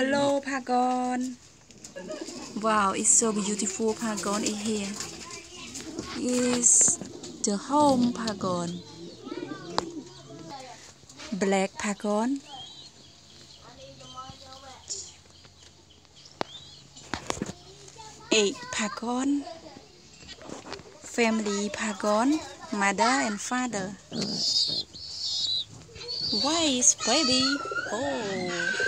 Hello, Pagon. Wow, it's so beautiful. Pagon is here. It's the home Pagon. Black Pagon. Eight Pagon. Family Pagon. Mother and father. Where is baby? Oh,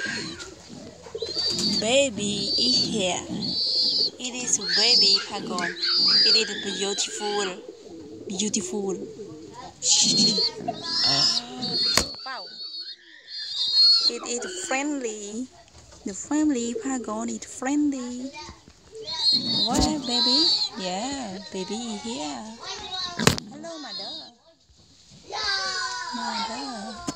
baby is here. It is baby Pagon. It is beautiful. Beautiful. Wow. It is friendly. The family Pagon is friendly. Where baby? Yeah, baby is here. Hello, mother. Mother.